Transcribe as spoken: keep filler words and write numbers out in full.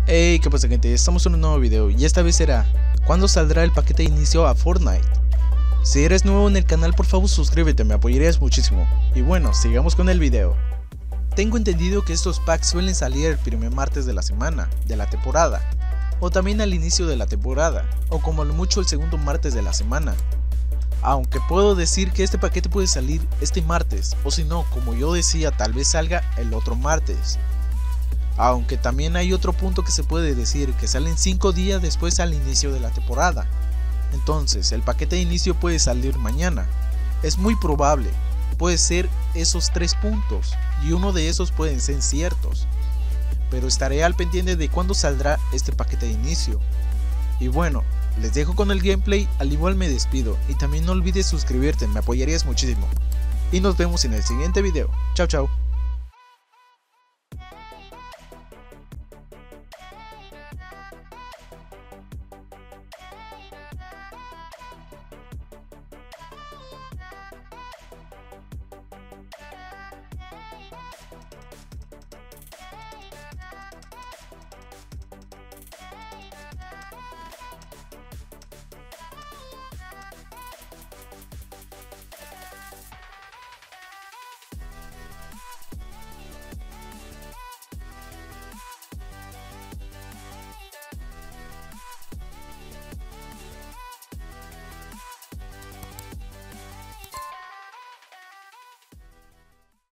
Hey, ¿qué pasa, gente? Estamos en un nuevo video y esta vez será ¿cuándo saldrá el paquete de inicio a Fortnite? Si eres nuevo en el canal, por favor suscríbete, me apoyarías muchísimo. Y bueno, sigamos con el video. Tengo entendido que estos packs suelen salir el primer martes de la semana, de la temporada, o también al inicio de la temporada, o como lo mucho el segundo martes de la semana. Aunque puedo decir que este paquete puede salir este martes, o si no, como yo decía, tal vez salga el otro martes. Aunque también hay otro punto que se puede decir, que salen cinco días después al inicio de la temporada. Entonces, el paquete de inicio puede salir mañana. Es muy probable, puede ser esos tres puntos, y uno de esos pueden ser ciertos. Pero estaré al pendiente de cuándo saldrá este paquete de inicio. Y bueno, les dejo con el gameplay, al igual me despido, y también no olvides suscribirte, me apoyarías muchísimo. Y nos vemos en el siguiente video. Chao chao.